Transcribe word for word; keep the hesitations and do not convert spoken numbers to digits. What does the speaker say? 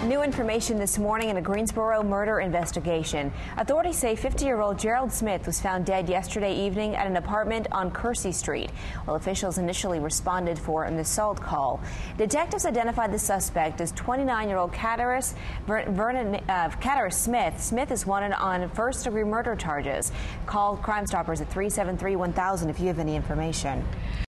New information this morning in a Greensboro murder investigation. Authorities say fifty-year-old Gerald Smith was found dead yesterday evening at an apartment on Kersey Street. While officials initially responded for an assault call, detectives identified the suspect as twenty-nine-year-old Caterus Vernon uh, Caterus Smith. Smith is wanted on first-degree murder charges. Call Crime Stoppers at three seven three one thousand if you have any information.